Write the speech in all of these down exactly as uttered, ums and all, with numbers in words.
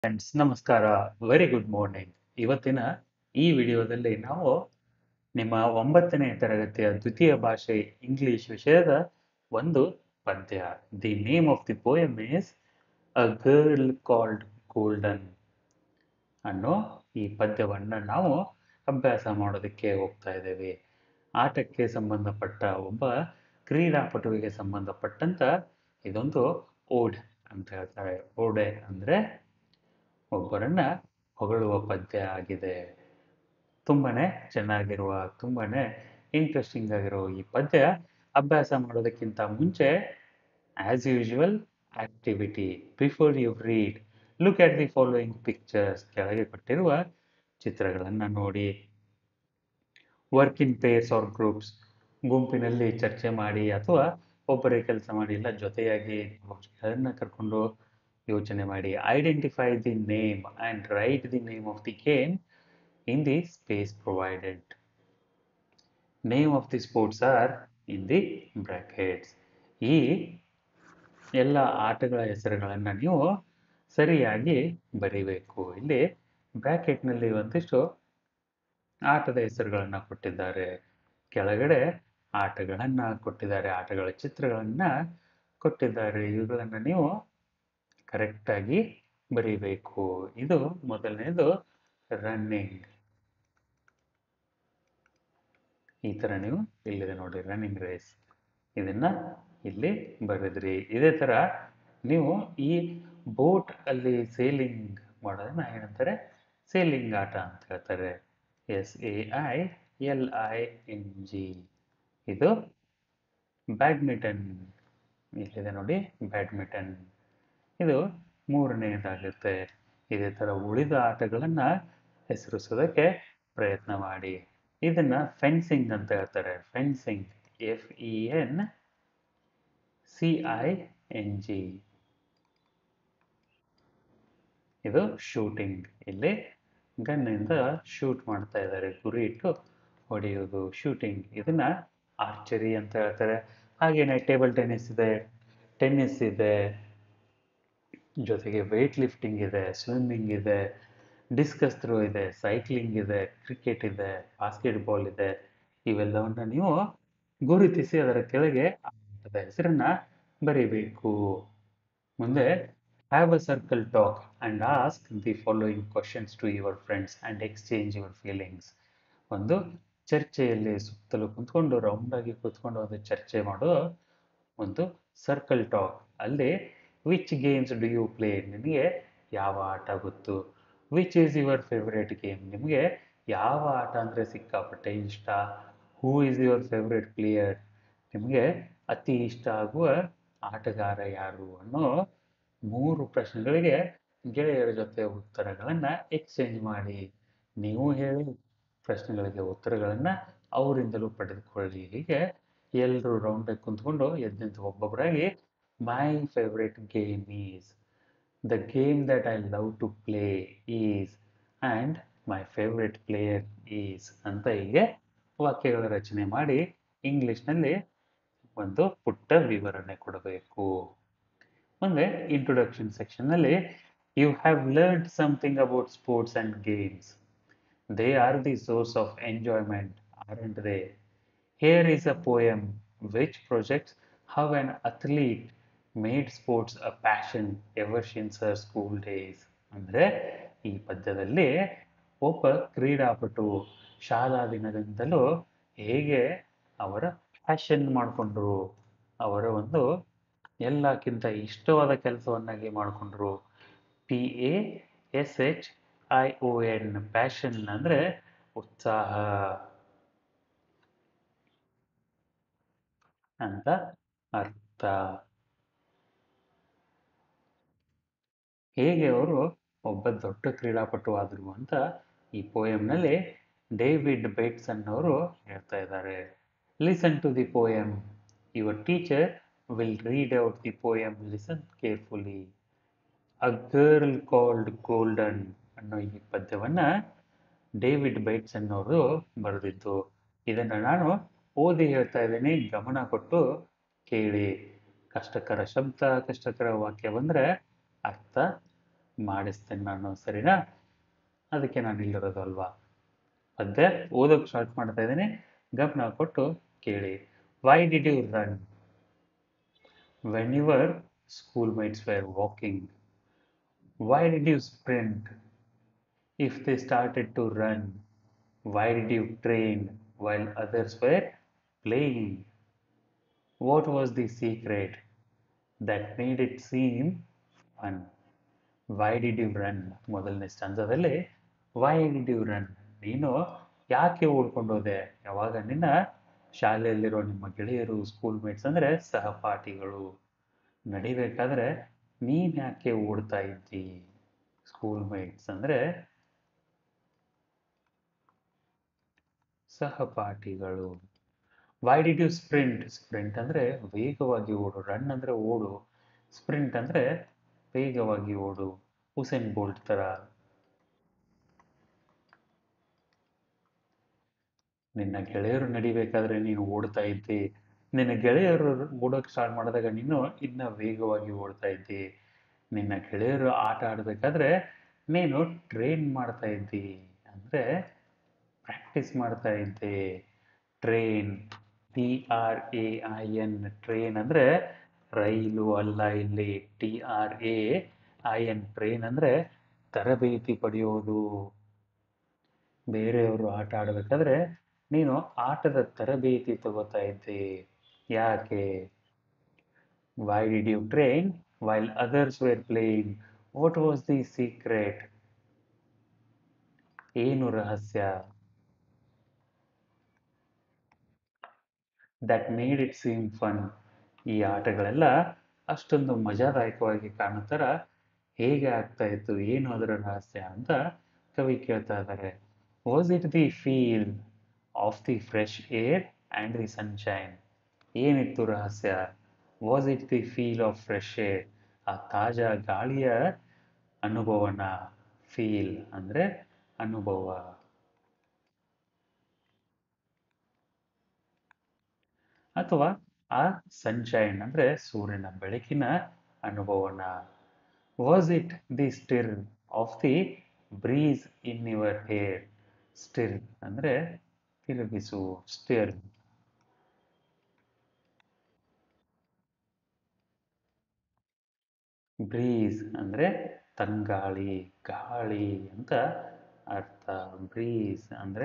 Friends ನಮಸ್ಕಾರ. Very good morning. ಇವತ್ತಿನ ಈ ವಿಡಿಯೋದಲ್ಲಿ ನಾವು ನಿಮ್ಮ ಒಂಬತ್ತನೇ ತರಗತಿಯ ದ್ವಿತೀಯ ಭಾಷೆ ಇಂಗ್ಲಿಷ್ ವಿಷಯದ ಒಂದು ಪದ್ಯ. The name of the poem is a girl called golden ಅನ್ನೋ ಈ ಪದ್ಯವನ್ನ ನಾವು ಅಭ್ಯಾಸ ಮಾಡೋದಕ್ಕೆ ಹೋಗ್ತಾ ಇದ್ದೇವೆ. ಆಟಕ್ಕೆ ಸಂಬಂಧಪಟ್ಟ ಒಬ್ಬ ಕ್ರೀಡಾಪಟುವಿಗೆ ಸಂಬಂಧಪಟ್ಟಂತ ಇದೊಂದು ಓಡ್ ಅಂತ ಹೇಳ್ತಾರೆ. ಓಡೆ ಅಂದ್ರೆ ಒಬ್ಬರನ್ನ ಹೊಗಳುವ ಪದ್ಯ ಆಗಿದೆ. ತುಂಬಾನೇ ಚೆನ್ನಾಗಿರುವ ತುಂಬಾನೇ ಇಂಟ್ರೆಸ್ಟಿಂಗ್ ಆಗಿರೋ ಈ ಪದ್ಯ ಅಭ್ಯಾಸ ಮಾಡೋದಕ್ಕಿಂತ ಮುಂಚೆ as usual activity before you read look at the following pictures. ಕೆಳಗೆ ಕೊಟ್ಟಿರುವ ಚಿತ್ರಗಳನ್ನು ನೋಡಿ. Work in pairs or groups, ಗುಂಪಿನಲ್ಲಿ ಚರ್ಚೆ ಮಾಡಿ ಅಥವಾ ಒಬ್ಬರೇ ಕೆಲಸ ಮಾಡಿ, ಇಲ್ಲ ಜೊತೆಯಾಗಿ ಪಕ್ಷಿಗಳನ್ನ ಕರ್ಕೊಂಡು ಯೋಚನೆ ಮಾಡಿ. Identify the name and write the name of the game in the space provided. Name of the sports are in the brackets. ಈ ಎಲ್ಲ ಆಟಗಳ ಹೆಸರುಗಳನ್ನು ನೀವು ಸರಿಯಾಗಿ ಬರೀಬೇಕು. ಇಲ್ಲಿ ಬ್ರಾಕೆಟ್ನಲ್ಲಿ ಒಂದಿಷ್ಟು ಆಟದ ಹೆಸರುಗಳನ್ನ ಕೊಟ್ಟಿದ್ದಾರೆ, ಕೆಳಗಡೆ ಆಟಗಳನ್ನ ಕೊಟ್ಟಿದ್ದಾರೆ, ಆಟಗಳ ಚಿತ್ರಗಳನ್ನ ಕೊಟ್ಟಿದ್ದಾರೆ. ಇವುಗಳನ್ನ ನೀವು ಕರೆಕ್ಟಾಗಿ ಬರೀಬೇಕು. ಇದು ಮೊದಲನೇದು ರನ್ನಿಂಗ್. ಈ ತರ ನೀವು ಇಲ್ಲಿದೆ ನೋಡಿ ರನ್ನಿಂಗ್ ರೇಸ್, ಇದನ್ನ ಇಲ್ಲಿ ಬರೆದ್ರಿ. ಇದೇ ತರ ನೀವು ಈ ಬೋಟ್ ಅಲ್ಲಿ ಸೇಲಿಂಗ್ ಮಾಡೋದನ್ನ ಏನಂತಾರೆ? ಸೇಲಿಂಗ್ ಆಟ ಅಂತ ಹೇಳ್ತಾರೆ. S A I L I N G. ಇದು ಬ್ಯಾಡ್ಮಿಂಟನ್. ಇಲ್ಲಿದೆ ನೋಡಿ ಬ್ಯಾಡ್ಮಿಂಟನ್. ಇದು ಮೂರನೆಯದಾಗುತ್ತೆ. ಇದೇ ತರ ಉಳಿದ ಆಟಗಳನ್ನ ಹೆಸರಿಸೋದಕ್ಕೆ ಪ್ರಯತ್ನ ಮಾಡಿ. ಇದನ್ನ ಫೆನ್ಸಿಂಗ್ ಅಂತ ಹೇಳ್ತಾರೆ. Fencing, F E N C I N G. ಇದು ಶೂಟಿಂಗ್. ಇಲ್ಲಿ ಗನ್ನಿಂದ ಶೂಟ್ ಮಾಡ್ತಾ ಇದ್ದಾರೆ, ಗುರಿ ಇಟ್ಟು ಹೊಡೆಯೋದು ಶೂಟಿಂಗ್. ಇದನ್ನ ಆರ್ಚರಿ ಅಂತ ಹೇಳ್ತಾರೆ. ಹಾಗೇನೆ ಟೇಬಲ್ ಟೆನ್ನಿಸ್ ಇದೆ, ಟೆನ್ನಿಸ್ ಇದೆ, ಜೊತೆಗೆ ವೇಟ್ ಲಿಫ್ಟಿಂಗ್ ಇದೆ, ಸ್ವಿಮ್ಮಿಂಗ್ ಇದೆ, ಡಿಸ್ಕಸ್ ಥ್ರೋ ಇದೆ, ಸೈಕ್ಲಿಂಗ್ ಇದೆ, ಕ್ರಿಕೆಟ್ ಇದೆ, ಬಾಸ್ಕೆಟ್ಬಾಲ್ ಇದೆ. ಇವೆಲ್ಲವನ್ನ ನೀವು ಗುರುತಿಸಿ ಅದರ ಕೆಳಗೆ ಆಟದ ಹೆಸರನ್ನ ಬರೀಬೇಕು. ಮುಂದೆ have a circle talk and ask the following questions to your friends and exchange your feelings. ಒಂದು ಚರ್ಚೆಯಲ್ಲಿ ಸುತ್ತಲೂ ಕುತ್ಕೊಂಡು ರೌಂಡ್ ಆಗಿ ಕೂತ್ಕೊಂಡು ಒಂದು ಚರ್ಚೆ ಮಾಡೋ ಒಂದು ಸರ್ಕಲ್ ಟಾಕ್. ಅಲ್ಲಿ which games do you play, ನಿಮಗೆ ಯಾವ ಆಟ ಗೊತ್ತು? Which is your favourite game, ನಿಮಗೆ ಯಾವ ಆಟ ಅಂದರೆ ಸಿಕ್ಕಾಪಟ್ಟೆ ಇಷ್ಟ? Who is your favourite player, ನಿಮಗೆ ಅತಿ ಇಷ್ಟ ಆಗುವ ಆಟಗಾರ ಯಾರು? ಅನ್ನೋ ಮೂರು ಪ್ರಶ್ನೆಗಳಿಗೆ ಗೆಳೆಯರ ಜೊತೆ ಉತ್ತರಗಳನ್ನು ಎಕ್ಸ್ಚೇಂಜ್ ಮಾಡಿ. ನೀವು ಹೇಳಿ ಪ್ರಶ್ನೆಗಳಿಗೆ ಉತ್ತರಗಳನ್ನು ಅವರಿಂದಲೂ ಪಡೆದುಕೊಳ್ಳಿ. ಹೀಗೆ ಎಲ್ಲರೂ ರೌಂಡಾಗಿ ಕುಂತ್ಕೊಂಡು ಎದ್ದು ನಿಂತು ಒಬ್ಬೊಬ್ಬರಾಗಿ my favourite game is, the game that I love to play is, and my favourite player is ಅಂತ ಹೀಗೆ ವಾಕ್ಯಗಳ ರಚನೆ ಮಾಡಿ ಇಂಗ್ಲಿಷ್ನಲ್ಲಿ ಒಂದು ಪುಟ್ಟ ವಿವರಣೆ ಕೊಡಬೇಕು. ಮುಂದೆ ಇಂಟ್ರೊಡಕ್ಷನ್ ಸೆಕ್ಷನ್ನಲ್ಲಿ you have learned something about sports and games. They are the source of enjoyment, aren't they? Here is a poem which projects how an athlete made sports a passion ever since her school days. ಅಂದರೆ ಈ ಪದ್ಯದಲ್ಲಿ ಒಬ್ಬ ಕ್ರೀಡಾಪಟು ಶಾಲಾ ದಿನದಿಂದಲೂ ಹೇಗೆ ಅವರ passion ಮಾಡಿಕೊಂಡ್ರು, ಅವರ ಒಂದು ಎಲ್ಲಕ್ಕಿಂತ ಇಷ್ಟವಾದ ಕೆಲಸವನ್ನಾಗಿ ಮಾಡಿಕೊಂಡ್ರು. P A S H I O N, passion ಅಂದರೆ ಉತ್ಸಾಹ ಅಂತ ಅರ್ಥ. ಹೇಗೆ ಅವರು ಒಬ್ಬ ದೊಡ್ಡ ಕ್ರೀಡಾಪಟು ಆದರು ಅಂತ ಈ ಪೋಯಂನಲ್ಲಿ ಡೇವಿಡ್ ಬೇಟ್ಸನ್ ಅವರು ಹೇಳ್ತಾ ಇದ್ದಾರೆ. Listen to the poem. Your teacher will read out the poem. Listen carefully. A girl called golden ಅನ್ನೋ ಈ ಪದ್ಯವನ್ನ ಡೇವಿಡ್ ಬೇಟ್ಸನ್ ಅವರು ಬರೆದಿದ್ದು. ಇದನ್ನು ನಾನು ಓದಿ ಹೇಳ್ತಾ ಇದ್ದೀನಿ, ಗಮನ ಕೊಟ್ಟು ಕೇಳಿ. ಕಷ್ಟಕರ ಶಬ್ದ, ಕಷ್ಟಕರ ವಾಕ್ಯ ಬಂದರೆ ಅರ್ಥ ಮಾಡಿಸ್ತೇನೆ ನಾನು, ಸರಿನಾ? ಅದಕ್ಕೆ ನಾನು ಇಲ್ಲಿರೋದು ಅಲ್ವಾ. ಪದ್ಯ ಓದೋಕೆ ಸ್ಟಾರ್ಟ್ ಮಾಡ್ತಾ ಇದ್ದೀನಿ, ಗಮನ ಕೊಟ್ಟು ಕೇಳಿ. Why did you run when your schoolmates were walking? Why did you sprint if they started to run? Why did you train while others were playing? What was the secret that made it seem fun? Why did you run? ಮೊದಲನೇ ಸ್ಟಾಂಜಾದಲ್ಲಿ why did you run, ನೀನು ಯಾಕೆ ಓಡ್ಕೊಂಡು ಹೋದೆ? ಯಾವಾಗ ನಿನ್ನ ಶಾಲೆಯಲ್ಲಿರೋ ನಿಮ್ಮ ಗೆಳೆಯರು, school mates ಅಂದರೆ ಸಹಪಾಠಿಗಳು ನಡಿಬೇಕಾದ್ರೆ ನೀನ್ ಯಾಕೆ ಓಡ್ತಾ ಇದ್ದಿ? ಸ್ಕೂಲ್ ಮೇಟ್ಸ್ ಅಂದರೆ ಸಹಪಾಠಿಗಳು. Why did you sprint? Sprint ಅಂದರೆ ವೇಗವಾಗಿ ಓಡು, ರನ್ ಅಂದರೆ ಓಡು, ಸ್ಪ್ರಿಂಟ್ ಅಂದರೆ ವೇಗವಾಗಿ ಓಡು, ಉಸೇನ್ ಬೋಲ್ಟ್ ಥರ. ನಿನ್ನ ಗೆಳೆಯರು ನಡಿಬೇಕಾದ್ರೆ ನೀನು ಓಡ್ತಾ ಇದ್ದಿ, ನಿನ್ನ ಗೆಳೆಯರು ಓಡೋಕೆ ಸ್ಟಾರ್ಟ್ ಮಾಡಿದಾಗ ನೀನು ಇನ್ನ ವೇಗವಾಗಿ ಓಡ್ತಾ ಇದ್ದಿ. ನಿನ್ನ ಗೆಳೆಯರು ಆಟ ಆಡಬೇಕಾದ್ರೆ ನೀನು ಟ್ರೈನ್ ಮಾಡ್ತಾ ಇದ್ದಿ, ಅಂದರೆ ಪ್ರಾಕ್ಟೀಸ್ ಮಾಡ್ತಾ ಇದ್ದೆ. Train, T R A I N, train ಅಂದರೆ ರೈಲು ಅಲ್ಲ ಇಲ್ಲಿ. T R A I N, train ಅಂದರೆ ತರಬೇತಿ ಪಡೆಯೋದು. ಬೇರೆಯವರು ಆಟ ಆಡಬೇಕಾದ್ರೆ ನೀನು ಆಟದ ತರಬೇತಿ ತಗೋತಾ ಇದ್ದೆ. ಯಾಕೆ? Why did you train while others were playing? What was the secret? ಏನು ರಹಸ್ಯ? That made it seem fun, ಈ ಆಟಗಳೆಲ್ಲ ಅಷ್ಟೊಂದು ಮಜಾದಾಯಕವಾಗಿ ಕಾಣೋ ಥರ ಹೇಗೆ ಆಗ್ತಾ ಇತ್ತು, ಏನು ಅದರ ರಹಸ್ಯ ಅಂತ ಕವಿ ಕೇಳ್ತಾ ಇದ್ದಾರೆ. Was it the feel of the fresh air and the sunshine? ಏನಿತ್ತು ರಹಸ್ಯ? Was it the feel of fresh air, ಆ ತಾಜಾ ಗಾಳಿಯ ಅನುಭವನ? ಫೀಲ್ ಅಂದರೆ ಅನುಭವ. ಅಥವಾ ಆ ಸನ್ಶೈನ್ ಅಂದರೆ ಸೂರ್ಯನ ಬೆಳಕಿನ ಅನುಭವನ? Was it the stir of the breeze in your hair? Stir ಅಂದರೆ ತಿರುಗಿಸು, ಸ್ಟಿರ್. ಬ್ರೀಸ್ ಅಂದರೆ ತಂಗಾಳಿ, ಗಾಳಿ ಅಂತ ಅರ್ಥ. ಬ್ರೀಸ್ ಅಂದರೆ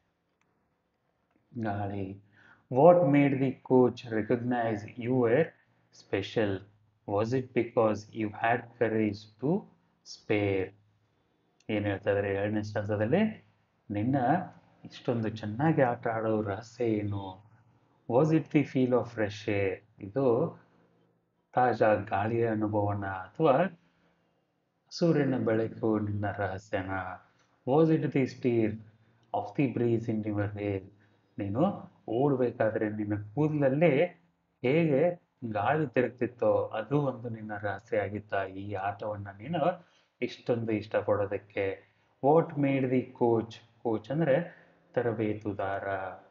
ಗಾಳಿ. What made the coach recognise you were special? Was it because you had courage to spare? ಏನು ಹೇಳ್ತಾ ಇದ್ದಾರೆ ಎರಡನೇ ಸ್ಟಾಂಜದಲ್ಲಿ? ನಿನ್ನ ಇಷ್ಟೊಂದು ಚೆನ್ನಾಗಿ ಆಟ ಆಡೋ ರಹಸ್ಯ ಏನು? Was it the feel of fresh air, ಇದು ತಾಜಾ ಗಾಳಿಯ ಅನುಭವನ ಅಥವಾ ಸೂರ್ಯನ ಬೆಳಕು ನಿನ್ನ ರಹಸ್ಯನ? Was it the stir of the breeze in your hair, ನೀನು ಓಡಬೇಕಾದ್ರೆ ನಿನ್ನ ಕೂದಲಲ್ಲಿ ಹೇಗೆ ಗಾಳಿ ತಿರುಗ್ತಿತ್ತೋ ಅದು ಒಂದು ನಿನ್ನ ರಹಸ್ಯ ಆಗಿತ್ತ ಈ ಆಟವನ್ನು ನೀನು ಇಷ್ಟೊಂದು ಇಷ್ಟಪಡೋದಕ್ಕೆ? What made the coach, coach ಅಂದರೆ ತರಬೇತುದಾರ,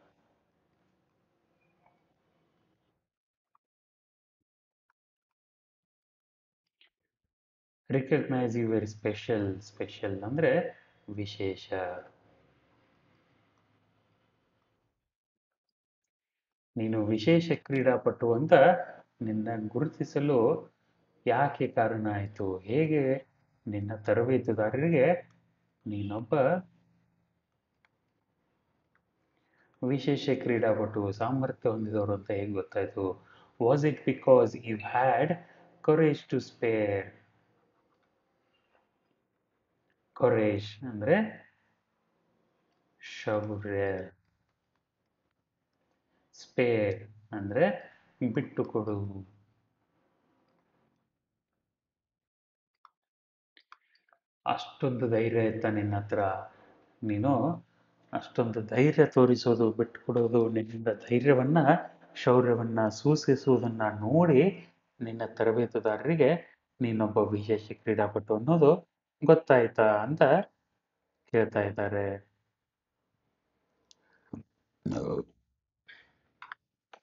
recognise you very special, special ಅಂದರೆ ವಿಶೇಷ. ನೀನು ವಿಶೇಷ ಕ್ರೀಡಾಪಟು ಅಂತ ನಿನ್ನ ಗುರುತಿಸಲು ಯಾಕೆ ಕಾರಣ ಆಯಿತು? ಹೇಗೆ ನಿನ್ನ ತರಬೇತುದಾರರಿಗೆ ನೀನೊಬ್ಬ ವಿಶೇಷ ಕ್ರೀಡಾಪಟು, ಸಾಮರ್ಥ್ಯ ಹೊಂದಿದವರು ಅಂತ ಹೇಗೆ ಗೊತ್ತಾಯಿತು? Was it because you had courage to spare? Courage ಅಂದರೆ ಶೌರ್ಯ, ಸ್ಪೇರ್ ಅಂದರೆ ಬಿಟ್ಟು ಕೊಡು. ಅಷ್ಟೊಂದು ಧೈರ್ಯ ಇತ್ತ ನಿನ್ನ ಹತ್ರ? ನೀನು ಅಷ್ಟೊಂದು ಧೈರ್ಯ ತೋರಿಸೋದು, ಬಿಟ್ಟು ಕೊಡೋದು, ನಿನ್ನಿಂದ ಧೈರ್ಯವನ್ನ, ಶೌರ್ಯವನ್ನ ಸೂಚಿಸುವುದನ್ನ ನೋಡಿ ನಿನ್ನ ತರಬೇತುದಾರರಿಗೆ ನೀನೊಬ್ಬ ವಿಶೇಷ ಕ್ರೀಡಾಪಟು ಅನ್ನೋದು ಗೊತ್ತಾಯ್ತಾ ಅಂತ ಕೇಳ್ತಾ ಇದ್ದಾರೆ.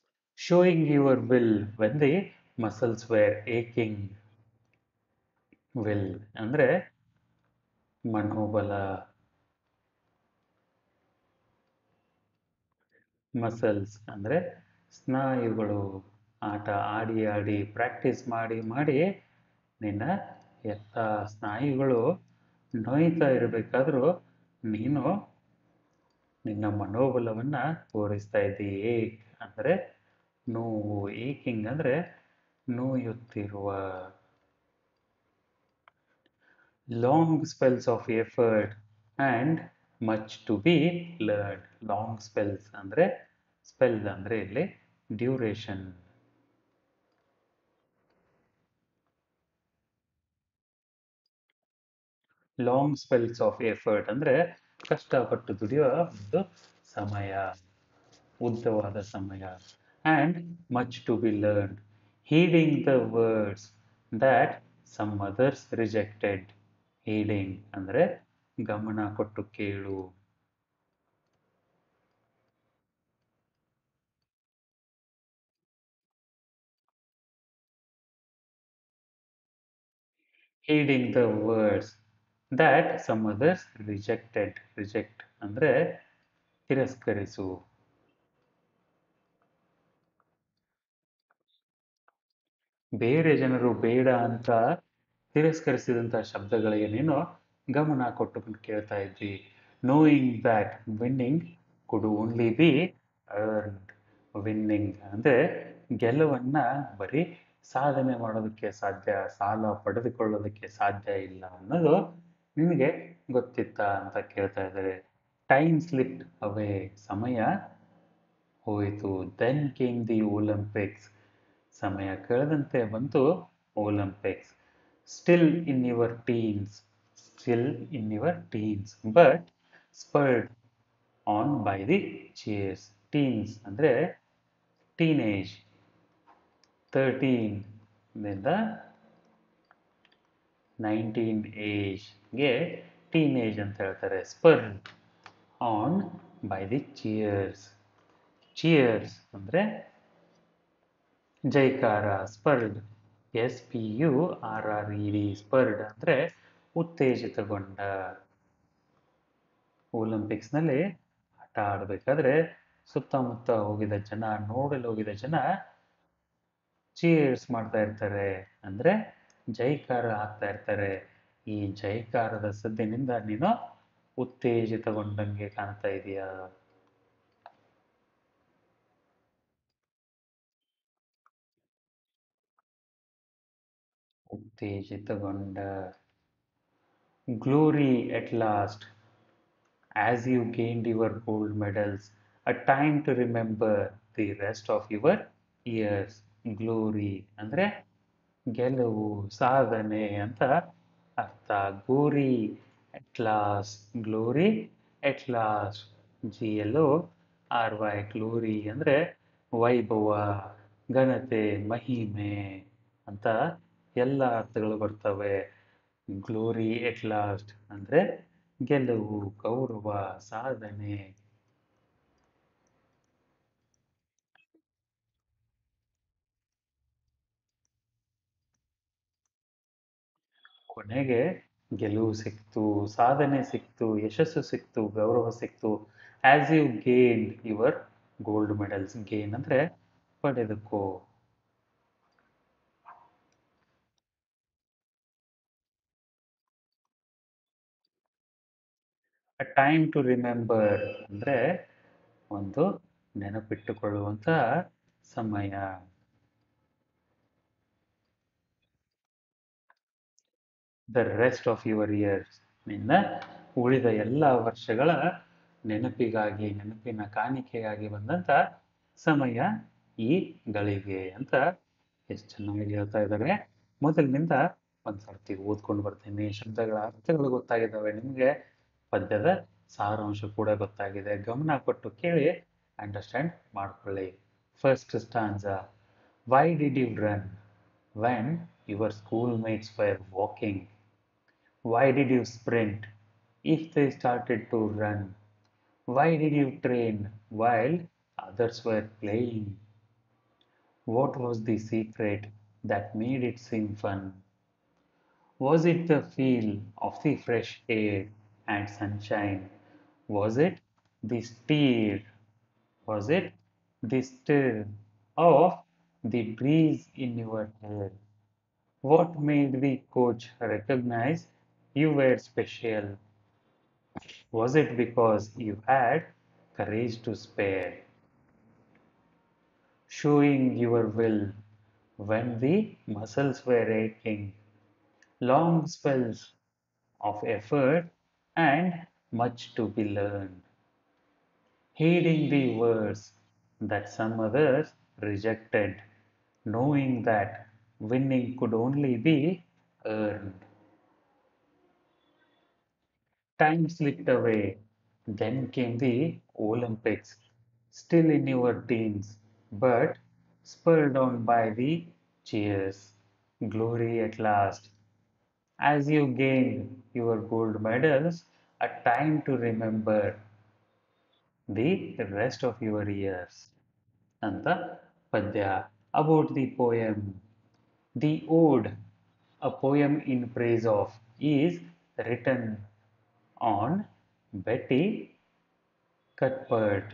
Showing your will when the muscles were aching. Will ಅಂದ್ರೆ ಮನೋಬಲ. ಮಸಲ್ಸ್ ಅಂದ್ರೆ ಸ್ನಾಯುಗಳು. ಆಟ ಆಡಿ ಆಡಿ ಪ್ರಾಕ್ಟೀಸ್ ಮಾಡಿ ಮಾಡಿ ನಿನ್ನ ಎಲ್ಲ ಸ್ನಾಯುಗಳು ನೋಯ್ತಾ ಇರಬೇಕಾದ್ರೂ ನೀನು ನಿನ್ನ ಮನೋಬಲವನ್ನ ತೋರಿಸ್ತಾ ಇದ್ದೀ. ಏಕ್ ಅಂದ್ರೆ ನೋವು, ಏಕಿಂಗ್ ಅಂದ್ರೆ ನೋಯುತ್ತಿರುವ. Long spells of effort and much to be learn. Long spells ಅಂದರೆ ಸ್ಪೆಲ್ ಅಂದರೆ ಇಲ್ಲಿ duration. Long spells of effort ಅಂದರೆ ಕಷ್ಟಪಟ್ಟು ದುಡಿಯುವ ಒಂದು ಸಮಯ, ಉದ್ದವಾದ ಸಮಯ. And much to be learn. Heeding the words that some others rejected. Heeding ಅಂದರೆ ಗಮನ ಕೊಟ್ಟು ಕೇಳು. heeding the words that some others rejected. Reject ಅಂದರೆ ತಿರಸ್ಕರಿಸು. ಬೇರೆ ಜನರು ಬೇಡ ಅಂತ ತಿರಸ್ಕರಿಸಿದಂಥ ಶಬ್ದಗಳಿಗೆ ನೀನು ಗಮನ ಕೊಟ್ಟು ಕೇಳ್ತಾ ಇದ್ದಿ. Knowing that winning could only be earned. Winning ಅಂದರೆ ಗೆಲುವನ್ನ ಬರೀ ಸಾಧನೆ ಮಾಡೋದಕ್ಕೆ ಸಾಧ್ಯ, ಸಾಲ ಪಡೆದುಕೊಳ್ಳೋದಕ್ಕೆ ಸಾಧ್ಯ ಇಲ್ಲ ಅನ್ನೋದು ನಿನಗೆ ಗೊತ್ತಿತ್ತಾ ಅಂತ ಕೇಳ್ತಾ ಇದ್ದಾರೆ. Time slip away. ಸಮಯ ಹೋಯಿತು. Then came the olympics. ಸಮಯ ಕಳೆದಂತೆ ಬಂತು olympics. Still in your teens. Still in your teens but spurred on by the cheers. Teens ಅಂದರೆ ಟೀನೇಜ್. ತರ್ಟೀನ್ ನಿಂದ ನೈನ್ಟೀನ್ ಏಜ್ಗೆ ಟೀನೇಜ್ ಅಂತ ಹೇಳ್ತಾರೆ. Spurred on by the cheers. Cheers ಅಂದರೆ ಜೈಕಾರ. Spurred S P U R R E D. Spurred ಅಂದರೆ ಉತ್ತೇಜಿತಗೊಂಡ. ಒಲಿಂಪಿಕ್ಸ್ನಲ್ಲಿ ಆಟ ಆಡಬೇಕಾದ್ರೆ ಸುತ್ತಮುತ್ತ ಹೋಗಿದ ಜನ, ನೋಡಲು ಹೋಗಿದ ಜನ ಚೀರ್ಸ್ ಮಾಡ್ತಾ ಇರ್ತಾರೆ, ಅಂದರೆ ಜೈಕಾರ ಹಾಕ್ತಾ ಇರ್ತಾರೆ. ಈ ಜೈಕಾರದ ಸದ್ದಿನಿಂದ ನೀನು ಉತ್ತೇಜಿತಗೊಂಡಂಗೆ ಕಾಣ್ತಾ ಇದೆಯಾ? ಉತ್ತೇಜಿತಗೊಂಡ. Glory at last, as you gained your gold medals, a time to remember the rest of your years. Glory ಅಂದರೆ ಗೆಲುವು, ಸಾಧನೆ ಅಂತ ಅರ್ಥ. Glory at last. Glory at last. G L O R Y. Glory ಅಂದರೆ ವೈಭವ, ಘನತೆ, ಮಹಿಮೆ ಅಂತ ಎಲ್ಲ ಅರ್ಥಗಳು ಬರ್ತವೆ. ಗ್ಲೋರಿ ಎಟ್ ಲಾಸ್ಟ್ ಅಂದರೆ ಗೆಲುವು, ಗೌರವ, ಸಾಧನೆ. ಕೊನೆಗೆ ಗೆಲುವು ಸಿಕ್ತು, ಸಾಧನೆ ಸಿಕ್ತು, ಯಶಸ್ಸು ಸಿಕ್ತು, ಗೌರವ ಸಿಕ್ತು. As you gain your gold medals. Gain ಅಂದರೆ ಪಡೆದುಕೋ. ಅ ಟೈಮ್ ಟು ರಿಮೆಂಬರ್ ಅಂದರೆ ಒಂದು ನೆನಪಿಟ್ಟುಕೊಳ್ಳುವಂಥ ಸಮಯ. The rest of your years. ನಿನ್ನ ಉಳಿದ ಎಲ್ಲ ವರ್ಷಗಳ ನೆನಪಿಗಾಗಿ, ನೆನಪಿನ ಕಾಣಿಕೆಯಾಗಿ ಬಂದಂಥ ಸಮಯ ಈ ಗಳಿಗೆ ಅಂತ ಎಷ್ಟು ಚೆನ್ನಾಗಿ ಹೇಳ್ತಾ ಇದ್ದಾರೆ. ಮೊದಲಿನಿಂದ ಒಂದು ಸರ್ತಿ ಓದ್ಕೊಂಡು ಬರ್ತೀನಿ. ಶಬ್ದಗಳ ಅರ್ಥಗಳು ಗೊತ್ತಾಗಿದ್ದಾವೆ ನಿಮಗೆ, ಪದ್ಯದ ಸಾರಾಂಶ ಕೂಡ ಗೊತ್ತಾಗಿದೆ. ಗಮನ ಕೊಟ್ಟು ಕೇಳಿ, ಅಂಡರ್ಸ್ಟ್ಯಾಂಡ್ ಮಾಡ್ಕೊಳ್ಳಿ. First stanza. Why did you run when your schoolmates were walking? Why did you sprint if they started to run? Why did you train while others were playing? What was the secret that made it seem fun? Was it the feel of the fresh air and sunshine? Was it the stir? Was it the stir of the breeze in your hair? What made the coach recognize you were special? Was it because you had courage to spare, showing your will when the muscles were aching, long spells of effort and much to be learned, heeding the words that some others rejected, knowing that winning could only be earned? Time slipped away. Then came the Olympics, still in your teens, but spurred on by the cheers. Glory at last. As you gained your gold medals, a time to remember the rest of your years. ಅಂತ ಪದ್ಯ about the poem. The ode, a poem in praise of, is written on Betty Cuthbert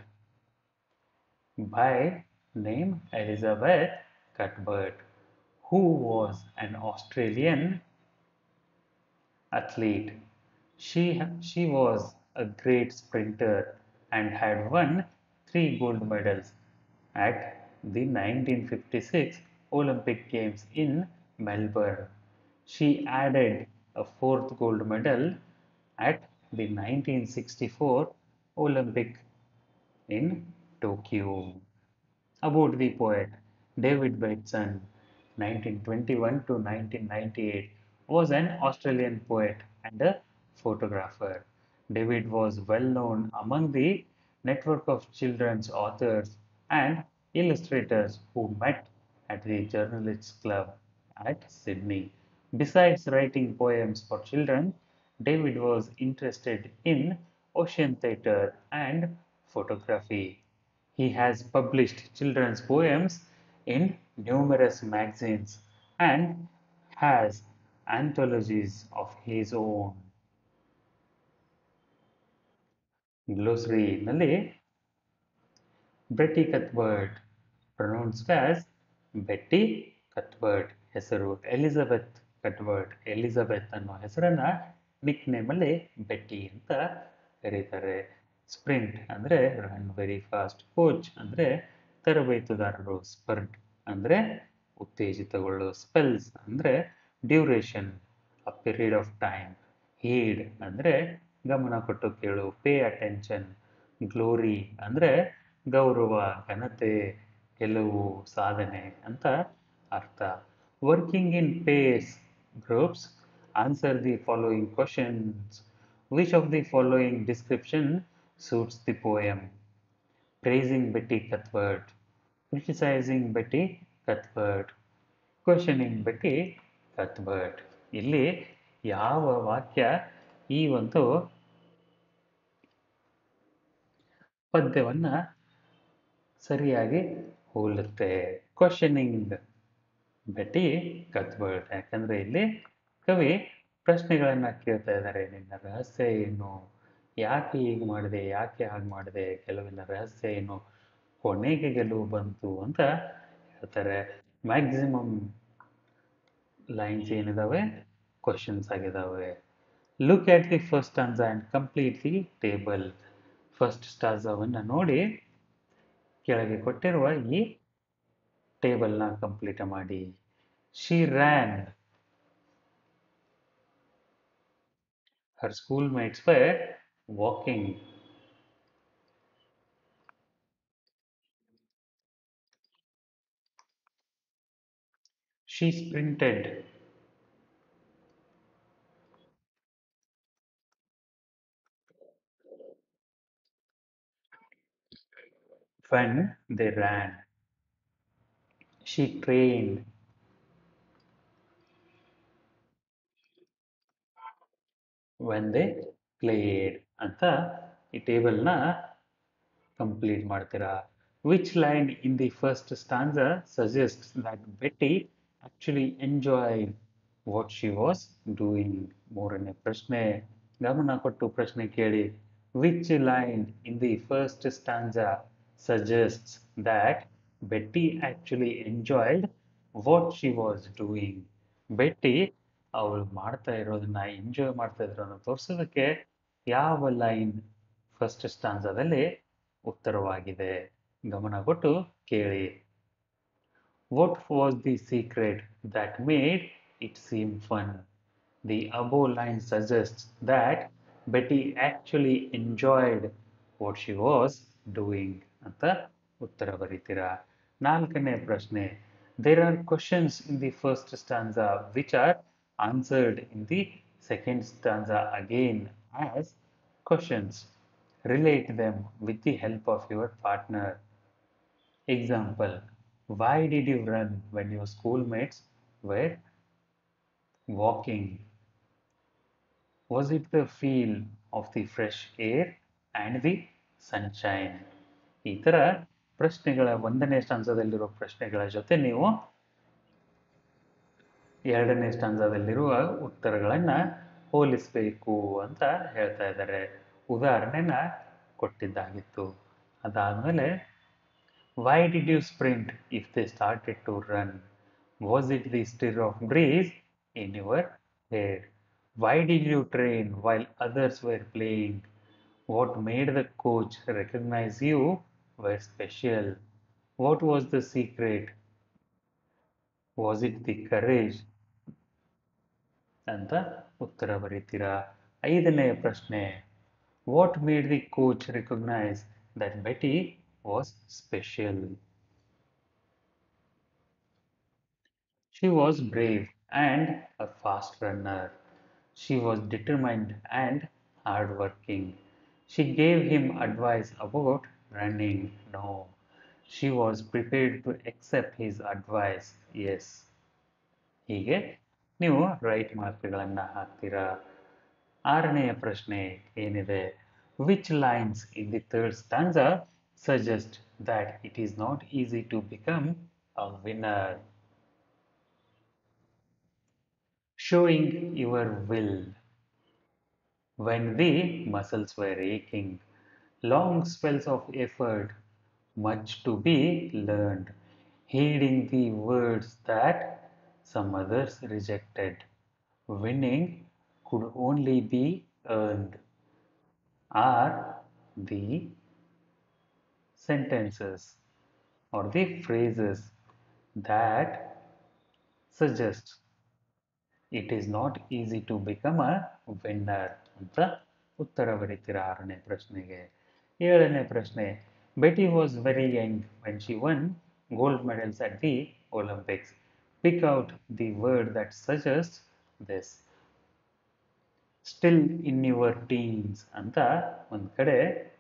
by name Elizabeth Cuthbert, who was an Australian athlete. She, she was a great sprinter and had won three gold medals at the nineteen fifty-six Olympic Games in Melbourne. She added a fourth gold medal at the nineteen sixty-four Olympic in Tokyo. About the poet David Bateson, nineteen twenty-one to nineteen ninety-eight, was an Australian poet and a photographer. David was well known among the network of children's authors and illustrators who met at the Journalists Club at Sydney. Besides writing poems for children, David was interested in ocean theatre and photography. He has published children's poems in numerous magazines and has anthologies of his own. ಗ್ಲೋಸರಿನಲ್ಲಿ Betty Cuthbert pronounced as Betty Cuthbert ಹೆಸರು Elizabeth ಕಟ್ಬರ್ಟ್ Elizabeth ಅನ್ನೋ ಹೆಸರನ್ನ Nick ನೇಮಲ್ಲಿ ಬೆಟ್ಟಿ ಅಂತ ಕರೀತಾರೆ. Sprint ಅಂದರೆ run very fast, coach ಅಂದರೆ ತರಬೇತುದಾರರು, spurt ಅಂದರೆ ಉತ್ತೇಜಿತಗೊಳ್ಳು, ಸ್ಪೆಲ್ಸ್ ಅಂದರೆ duration, a period of time, heed ಅಂದರೆ ಗಮನ ಕೊಟ್ಟು ಕೇಳು, ಪೇ ಅಟೆನ್ಷನ್, ಗ್ಲೋರಿ ಅಂದರೆ ಗೌರವ, ಘನತೆ, ಗೆಲುವು, ಸಾಧನೆ ಅಂತ ಅರ್ಥ. Working in pairs groups, answer the following questions. Which of the following description suits the poem? Praising Betty Cuthbert, criticizing Betty Cuthbert, questioning Betty Cuthbert. ಇಲ್ಲಿ ಯಾವ ವಾಕ್ಯ ಈ ಒಂದು ಪದ್ಯವನ್ನ ಸರಿಯಾಗಿ ಹೋಲುತ್ತೆ? ಕ್ವಶನಿಂಗ್ ಬೆಟ್ಟಿ ಕತ್ಬರ್ಟ್, ಯಾಕಂದ್ರೆ ಇಲ್ಲಿ ಕವಿ ಪ್ರಶ್ನೆಗಳನ್ನ ಕೇಳ್ತಾ ಇದ್ದಾರೆ. ನಿನ್ನ ರಹಸ್ಯ ಏನು, ಯಾಕೆ ಹೀಗೆ ಮಾಡಿದೆ, ಯಾಕೆ ಹಾಗೆ ಮಾಡಿದೆ, ಗೆಲುವಿನ ರಹಸ್ಯ ಏನು, ಕೊನೆಗೆ ಗೆಲುವು ಬಂತು ಅಂತ ಹೇಳ್ತಾರೆ. ಮ್ಯಾಕ್ಸಿಮಮ್ ಲೈನ್ಸ್ ಏನಿದಾವೆ ಕ್ವಶನ್ಸ್ ಆಗಿದಾವೆ. Look at the first stanza and complete the table. First ಸ್ಟಾನ್ಸಾವನ್ನ ನೋಡಿ ಕೆಳಗೆ ಕೊಟ್ಟಿರುವ ಈ ಟೇಬಲ್ನ ಕಂಪ್ಲೀಟ್ ಮಾಡಿ. She ran, her schoolmates were walking. She sprinted. When they ran. She trained. When they played ಅಂತ ಈ ಟೇಬಲ್ನ ಕಂಪ್ಲೀಟ್ ಮಾಡ್ತೀರಾ. Which line in the first stanza suggests that Betty actually enjoyed what she was doing. ಮೂರನೇ ಪ್ರಶ್ನೆ, ಗಮನ ಕೊಟ್ಟು ಪ್ರಶ್ನೆ ಕೇಳಿ. Which line in the first stanza suggests that Betty actually enjoyed what she was doing. Betty ಅವಳು ಮಾಡ್ತಾ ಇರೋದನ್ನ enjoy ಮಾಡ್ತಾ ಇದ್ರನ್ನ ತೋರಿಸೋದಕ್ಕೆ ಯಾವ ಲೈನ್ ಫಸ್ಟ್ ಸ್ಟಾಂಜಾದಲ್ಲಿ ಉತ್ತರವಾಗಿದೆ? ಗಮನ ಕೊಟ್ಟು ಕೇಳಿ. What was the secret that made it seem fun? The above line suggests that Betty actually enjoyed what she was doing. ಅಂತ ಉತ್ತರ ಬರೀತೀರಾ. ನಾಲ್ಕನೇ ಪ್ರಶ್ನೆ, there are questions in the first stanza which are answered in the second stanza again as questions. Relate them with the help of your partner. Example, why did you run when your schoolmates were walking? Was it the feel of the fresh air and the sunshine? ಈ ಥರ ಪ್ರಶ್ನೆಗಳ ಒಂದನೇ ಸ್ಟಾಂಜಾದಲ್ಲಿರುವ ಪ್ರಶ್ನೆಗಳ ಜೊತೆ ನೀವು ಎರಡನೇ ಸ್ಟಾಂಜಾದಲ್ಲಿರುವ ಉತ್ತರಗಳನ್ನು ಹೋಲಿಸಬೇಕು ಅಂತ ಹೇಳ್ತಾ ಇದ್ದಾರೆ. ಉದಾಹರಣೆನ ಕೊಟ್ಟಿದ್ದಾಗಿತ್ತು. ಅದಾದಮೇಲೆ, why did you sprint if they started to run? Was it the stir of breeze in your hair? Why did you train while others were playing? What made the coach recognize you were special? What was the secret? Was it the courage? ಅಂತ ಉತ್ತರ ಬರೀತೀರಾ. ಐದನೇ ಪ್ರಶ್ನೆ, what made the coach recognize that Betty was special? She was brave and a fast runner. She was determined and hardworking. She gave him advice about running. No. She was prepared to accept his advice. Yes. ಹೀಗೆ ನೀವು right ಮಾರ್ಕ್ಗಳನ್ನು ಹಾಕ್ತೀರಾ. ಆರನೆಯ ಪ್ರಶ್ನೆ ಏನಿದೆ, which lines in the third stanza suggest that it is not easy to become a winner? Showing your will when the muscles were aching, long spells of effort, much to be learned, heeding the words that some others rejected. Winning could only be earned are the sentences or the phrases that suggest it is not easy to become a winner ಅಂತ ಉತ್ತರ ಬರೀತೀರಾ ಆರನೇ ಪ್ರಶ್ನೆಗೆ. ಏಳನೇ ಪ್ರಶ್ನೆ, Betty was very young when she won gold medals at the olympics. Pick out the word that suggest this. Still in your teens ಅಂತ ಒಂದು ಕಡೆ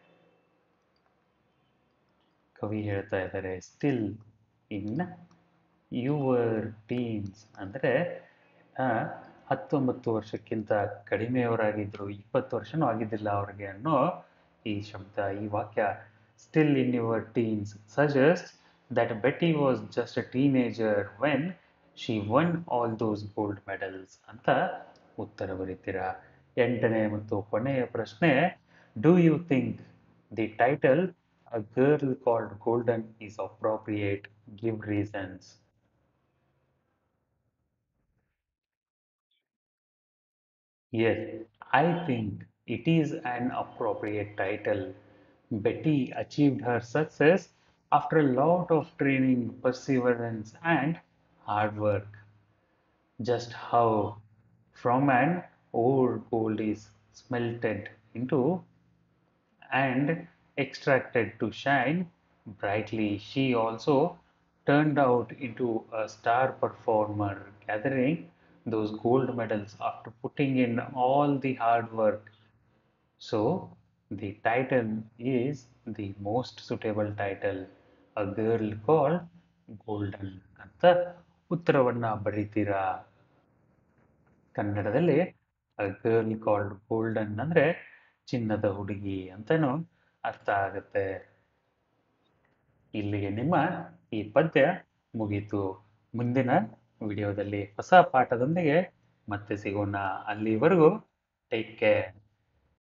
ಕವಿ ಹೇಳ್ತಾ ಇದ್ದಾರೆ. ಸ್ಟಿಲ್ ಇನ್ ಯುವರ್ ಟೀನ್ಸ್ ಅಂದರೆ ಹತ್ತೊಂಬತ್ತು ವರ್ಷಕ್ಕಿಂತ ಕಡಿಮೆಯವರಾಗಿದ್ದರು, ಇಪ್ಪತ್ತು ವರ್ಷನೂ ಆಗಿದ್ದಿಲ್ಲ ಅವ್ರಿಗೆ ಅನ್ನೋ ಈ ಶಬ್ದ, ಈ ವಾಕ್ಯ still in your teens suggest that Betty was just a teenager when she won all those gold medals ಅಂತ ಉತ್ತರ ಬರೀತೀರಾ. ಎಂಟನೇ ಮತ್ತು ಕೊನೆಯ ಪ್ರಶ್ನೆ, do you think the title a girl called golden is appropriate? Give reasons. Yes, I think it is an appropriate title. Betty achieved her success after a lot of training, perseverance, and hard work. Just how from an old gold is smelted into and extracted to shine brightly, she also turned out into a star performer, gathering those gold medals after putting in all the hard work. So, the title is the most suitable title, A Girl Called Golden ಅಂತ ಉತ್ತರವನ್ನ ಬರೀತೀರಾ. ಕನ್ನಡದಲ್ಲಿ ಅ girl called golden ಅಂದ್ರೆ ಚಿನ್ನದ ಹುಡುಗಿ ಅಂತನೂ ಅರ್ಥ ಆಗುತ್ತೆ. ಇಲ್ಲಿಗೆ ನಿಮ್ಮ ಈ ಪದ್ಯ ಮುಗೀತು. ಮುಂದಿನ ವಿಡಿಯೋದಲ್ಲಿ ಹೊಸ ಪಾಠದೊಂದಿಗೆ ಮತ್ತೆ ಸಿಗೋಣ. ಅಲ್ಲಿವರೆಗೂ ಟೇಕ್ ಕೇರ್.